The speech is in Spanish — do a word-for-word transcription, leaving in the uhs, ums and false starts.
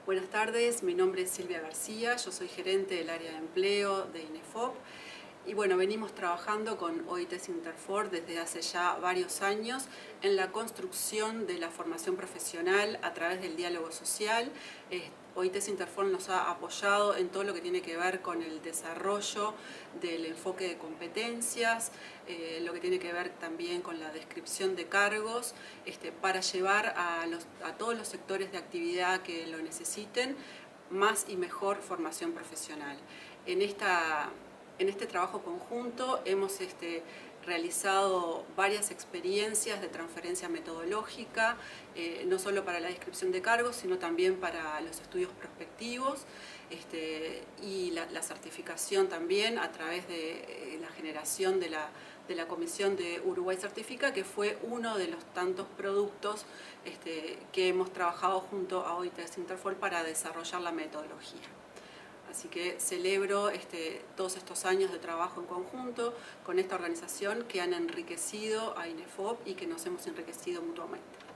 Buenas tardes, mi nombre es Silvia García, yo soy gerente del área de empleo de INEFOP y bueno, venimos trabajando con O I T Interfor desde hace ya varios años en la construcción de la formación profesional a través del diálogo social. Eh, O I T Interfor nos ha apoyado en todo lo que tiene que ver con el desarrollo del enfoque de competencias, eh, lo que tiene que ver también con la descripción de cargos, este, para llevar a, los, a todos los sectores de actividad que lo necesiten más y mejor formación profesional. En esta En este trabajo conjunto hemos este, realizado varias experiencias de transferencia metodológica, eh, no solo para la descripción de cargos, sino también para los estudios prospectivos este, y la, la certificación también a través de eh, la generación de la, de la Comisión de Uruguay Certifica, que fue uno de los tantos productos este, que hemos trabajado junto a O I T Interfor para desarrollar la metodología. Así que celebro este, todos estos años de trabajo en conjunto con esta organización que han enriquecido a INEFOP y que nos hemos enriquecido mutuamente.